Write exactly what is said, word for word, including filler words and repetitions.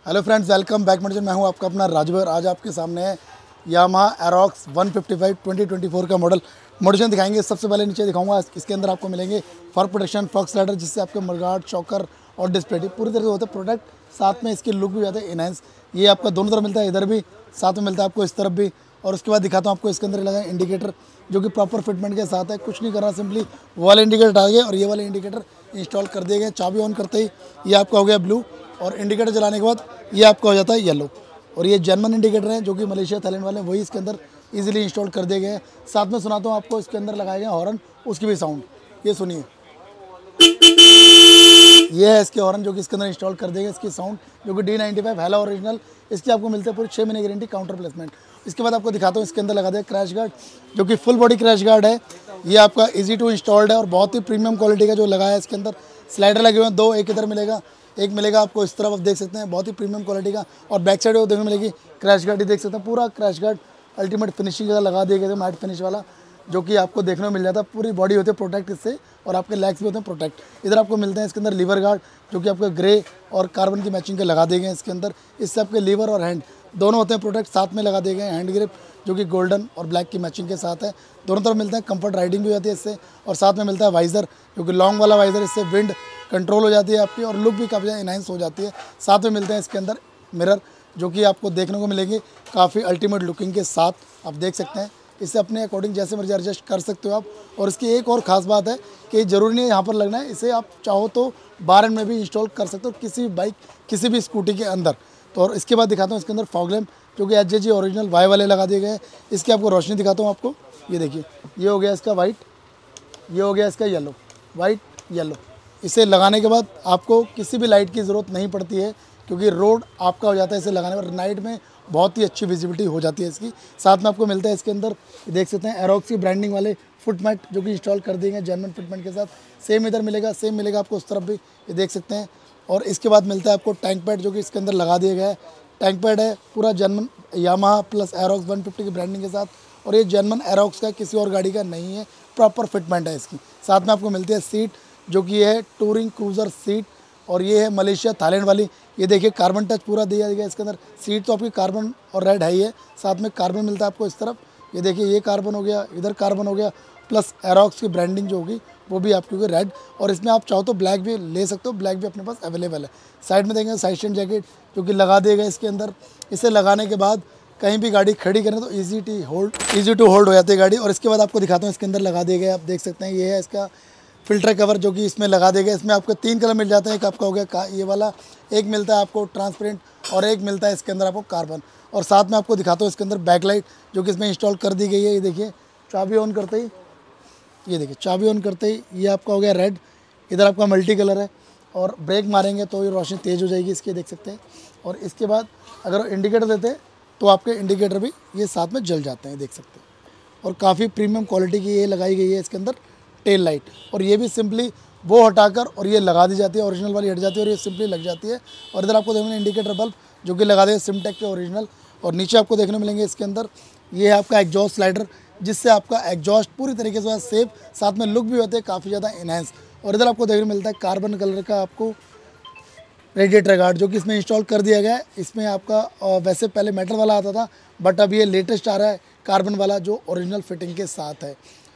Hello friends, welcome back मंडजन। मैं हूं आपका अपना राजभर। आज आपके सामने है Yamaha Aerox one fifty five twenty twenty four का मॉडल मॉडिशन दिखाएंगे। सबसे पहले नीचे दिखाऊंगा, इसके अंदर आपको मिलेंगे फॉग प्रोटेक्शन, फॉग स्लाइडर, जिससे आपके मडगार्ड, चॉकर और डिस्प्ले पूरी तरह से होते हैं प्रोटेक्ट। साथ में इसकी लुक भी जाते हैं इनहेंस। ये आपका दोनों तरफ मिलता है, इधर भी साथ में मिलता है आपको, इस तरफ भी। और उसके बाद दिखाता हूँ आपको, इसके अंदर लगा इंडिकेटर जो कि प्रॉपर फिटमेंट के साथ है। कुछ नहीं करना, सिंपली वो वाले इंडिकेटर हटा गए और ये वाले इंडिकेटर इंस्टॉल कर दिए गए। चाबी ऑन करते ही ये आपका हो गया ब्लू, और इंडिकेटर चलाने के बाद ये आपका हो जाता है येलो। और ये जर्मन इंडिकेटर हैं जो कि मलेशिया थाईलैंड वाले, वही इसके अंदर इजीली इंस्टॉल कर दिए गए हैं। साथ में सुनाता हूँ आपको, इसके अंदर लगाए गए हॉर्न, उसकी भी साउंड ये सुनिए। ये है इसके हॉर्न जो कि इसके अंदर इंस्टॉल कर देंगे। इसकी साउंड जो कि डी नाइन्टी फाइव हैला ओरिजिनल, इसकी आपको मिलते हैं पूरी छः महीने गारंटी, काउंटर प्लेसमेंट। इसके बाद आपको दिखाता हूँ, इसके अंदर लगा दिया क्रैश गार्ड जो कि फुल बॉडी क्रैश गार्ड है। ये आपका इजी टू इंस्टॉल्ड है और बहुत ही प्रीमियम क्वालिटी का जो लगा है। इसके अंदर स्लाइडर लगे हुए हैं दो, एक इधर मिलेगा, एक मिलेगा आपको इस तरफ, आप देख सकते हैं बहुत ही प्रीमियम क्वालिटी का। और बैक साइड वो देखने मिलेगी क्रैश गार्ड, ही देख सकते हैं पूरा क्रैश गार्ड अल्टीमेट फिनिशिंग का लगा दिया गया मैट फिनिश वाला, जो कि आपको देखने को मिल जाता है। पूरी बॉडी होती है प्रोटेक्ट इससे, और आपके लेग्स भी होते हैं प्रोटेक्ट। इधर आपको मिलते हैं इसके अंदर लीवर गार्ड जो कि आपके ग्रे और कार्बन की मैचिंग के लगा दिए गए इसके अंदर। इससे आपके लीवर और हैंड दोनों होते हैं प्रोटेक्ट, साथ में लगा दिए गए। हैंड ग्रिप जो कि गोल्डन और ब्लैक की मैचिंग के साथ है, दोनों तरफ मिलते हैं। कंफर्ट राइडिंग भी होती है इससे, और साथ में मिलता है वाइज़र जो कि लॉन्ग वाला वाइज़र, इससे विंड कंट्रोल हो जाती है आपकी और लुक भी काफ़ी ज़्यादा इनहांस हो जाती है। साथ में मिलते हैं इसके अंदर मिरर जो कि आपको देखने को मिलेंगे काफ़ी अल्टीमेट लुकिंग के साथ, आप देख सकते हैं। इससे अपने अकॉर्डिंग जैसे मर्जी एडजस्ट कर सकते हो आप। और इसकी एक और ख़ास बात है कि ज़रूरी नहीं है यहाँ पर लगना है, इसे आप चाहो तो बाहर में भी इंस्टॉल कर सकते हो किसी भी बाइक, किसी भी स्कूटी के अंदर। तो और इसके बाद दिखाता हूँ इसके अंदर फॉग लैम्प जो कि H J G original Y वाले लगा दिए गए हैं। इसकी आपको रोशनी दिखाता हूँ आपको, ये देखिए, ये हो गया इसका वाइट, ये हो गया इसका येलो, वाइट येलो। इसे लगाने के बाद आपको किसी भी लाइट की ज़रूरत नहीं पड़ती है, क्योंकि रोड आपका हो जाता है इसे लगाने पर। नाइट में बहुत ही अच्छी विजिबिलिटी हो जाती है इसकी। साथ में आपको मिलता है इसके अंदर, देख सकते हैं एरोक्स की ब्रांडिंग वाले फुट मैट जो कि इंस्टॉल कर दिए गए जर्मन फिटमेंट के साथ। सेम इधर मिलेगा, सेम मिलेगा आपको उस तरफ भी, ये देख सकते हैं। और इसके बाद मिलता है आपको टैंक पैड जो कि इसके अंदर लगा दिया गया है। टैंक पैड है पूरा German Yamaha plus Aerox one fifty की ब्रांडिंग के साथ, और ये जर्मन एरोक्स का, किसी और गाड़ी का नहीं है, प्रॉपर फिटमेंट है इसकी। साथ में आपको मिलती है सीट जो कि है टूरिंग क्रूज़र सीट, और ये है मलेशिया थाईलैंड वाली। ये देखिए कार्बन टच पूरा दिया गया इसके अंदर। सीट तो आपकी कार्बन और रेड है ही है, साथ में कार्बन मिलता है आपको इस तरफ, ये देखिए, ये कार्बन हो गया, इधर कार्बन हो गया, प्लस एरोक्स की ब्रांडिंग जो होगी वो भी आपकी होगी रेड। और इसमें आप चाहो तो ब्लैक भी ले सकते हो, ब्लैक भी अपने पास अवेलेबल है। साइड में देखेंगे साइड स्टैंड जैकेट जो कि लगा दिए गए इसके अंदर। इसे लगाने के बाद कहीं भी गाड़ी खड़ी करें तो easy to hold easy to hold हो जाती है गाड़ी। और इसके बाद आपको दिखाता हूँ, इसके अंदर लगा दिए गए, आप देख सकते हैं, ये है इसका फिल्टर कवर जो कि इसमें लगा देगा। इसमें आपको तीन कलर मिल जाते हैं, एक आपका हो गया ये वाला, एक मिलता है आपको ट्रांसपेरेंट, और एक मिलता है इसके अंदर आपको कार्बन। और साथ में आपको दिखाता हूँ इसके अंदर बैकलाइट जो कि इसमें इंस्टॉल कर दी गई है। ये देखिए, चाबी ऑन करते ही, ये देखिए चाबी ऑन करते ही ये आपका हो गया रेड, इधर आपका मल्टी कलर है। और ब्रेक मारेंगे तो ये रोशनी तेज़ हो जाएगी इसकी, देख सकते हैं। और इसके बाद अगर इंडिकेटर देते हैं तो आपके इंडिकेटर भी ये साथ में जल जाते हैं, देख सकते हैं। और काफ़ी प्रीमियम क्वालिटी की ये लगाई गई है इसके अंदर टेल लाइट, और ये भी सिंपली वो हटाकर और ये लगा दी जाती है, ओरिजिनल वाली हट जाती है और ये सिंपली लग जाती है। और इधर आपको देखने इंडिकेटर बल्ब जो कि लगा देंगे सिमटेक के ओरिजिनल। और नीचे आपको देखने मिलेंगे इसके अंदर, ये है आपका एग्जॉस्ट स्लाइडर, जिससे आपका एग्जॉस्ट पूरी तरीके से सेफ, साथ में लुक भी होते हैं काफ़ी ज़्यादा इनहेंस। और इधर आपको देखने मिलता है कार्बन कलर का आपको रेडिएटर गार्ड जो कि इसमें इंस्टॉल कर दिया गया है। इसमें आपका वैसे पहले मेटल वाला आता था, बट अब ये लेटेस्ट आ रहा है कार्बन वाला जो ओरिजिनल फिटिंग के साथ है।